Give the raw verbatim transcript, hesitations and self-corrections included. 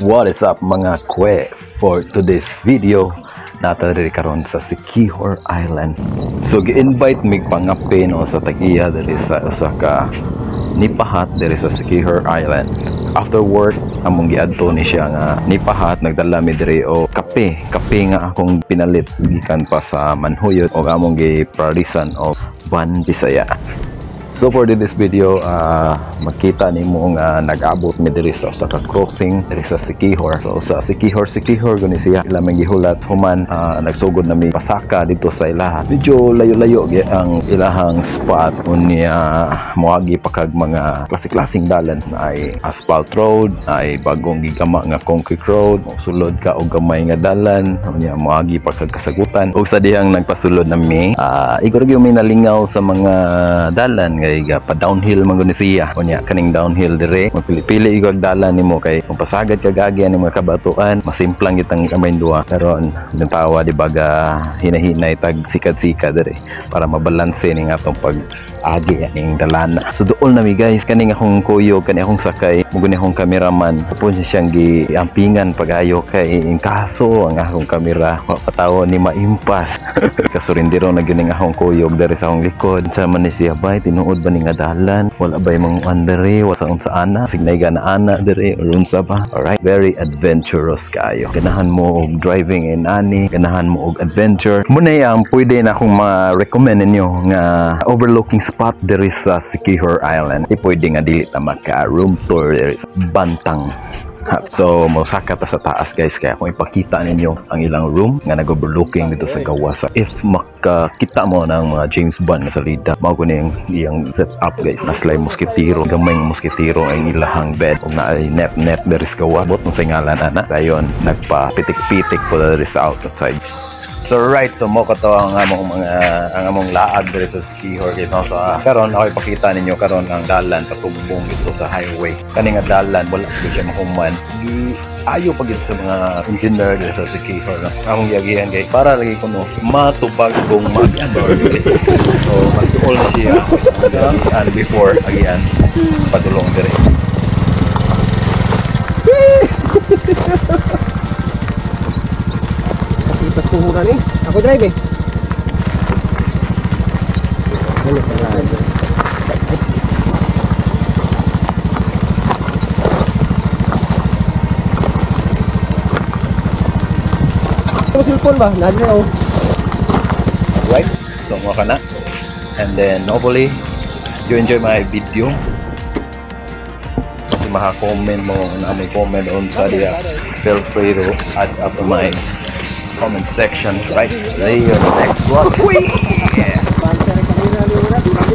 What is up mga kwe? For today's video nata diri karon sa Siquijor Island. So gi-invite mig pangape no sa tag-iya diri sa usa ka nipahat diri sa Siquijor Island. After work among giadto ni siya nga nipahat, nagdala mi diri o kape kape nga akong pinalit gikan pa sa Manhuyot o among gi-prarisan of Van Bisaya. So for this video, uh, makita nimo nga nag-abot mi diri sa usa ka crossing diri sa Siquijor. So sa Siquijor, Siquijor gani siya ilamang gihulat human uh, nagsugod na mi pasaka dito sa ilaha. Medyo layo-layo gyud ang ilahang spot unya moagi pa kag mga klase-klaseng dalan na ay asphalt road, ay bagong gigama nga concrete road, sulod ka og gamay nga dalan unya moagi pa kag kasagutan. Ug sa dihang nagpasulod na mi, uh, igor gyud mi nalingaw sa mga dalan kay pa downhill man gud siya unya kaning downhill dire magpili-pili igog dalan nimo kay kung pasagad ka gagi ani mga kabatuan masimplang gitang kamay duha karon natawa di baga hinahinay tag sikad-sikad dire para mabalanse ning atong pag agi aning dalana. So dool na mi guys, kaning akong kuyog kani akong sakay muguni akong cameraman tapos siyang giampingan pagayo kay in kaso ang akong kamera patawo ni maimpas kasurindiro na gyud ning akong kuyog dire sa akong likod sa man ni siya bay tinuod ba ni nga dalan wala bay mga andere wasa unsa ana signay gana ana dire or unsa ba. Alright, very adventurous kayo, ganahan mo og driving in ani, ganahan mo og adventure muna ang pwede na akong ma-recommend ninyo nga overlooking spot there is sa Siquijor Island. Di pwede nga dili ta maka room tour there is Bantang. So mosaka ta sa taas guys kaya kung ipakita ninyo ang ilang room nga nag-overlooking dito sa gawas. If makakita mo ng mga James Bond na salida mao ko ning iyang set up guys. Naslay moskitero, gamay ng moskitero ang ilahang bed ug naay net net there is gawas. Bot mo sa ngalan ana. Sayon nagpa-pitik-pitik po there is outside. So right, so mo ko to ang among mga ang among laag diri sa Siquijor guys. So uh, karon ako ipakita ninyo karon ang dalan patubong dito sa highway. Kani nga dalan wala ko siya mahuman. Gi ayo pa gid sa mga engineer diri sa Siquijor. No? Among yagihan guys para lagi kuno matubag kung mag-ador diri. So mas all na siya and before agian padulong diri. Tapos puhuran eh. Ako drive eh. Ano pa na? Ito cellphone ba? Nandun ako. Right? So mga ka na. And then hopefully you enjoy my video. Kasi maka-comment mo na may comment on sa dia. Feel free to add up my comment section right there. The next one. Yeah.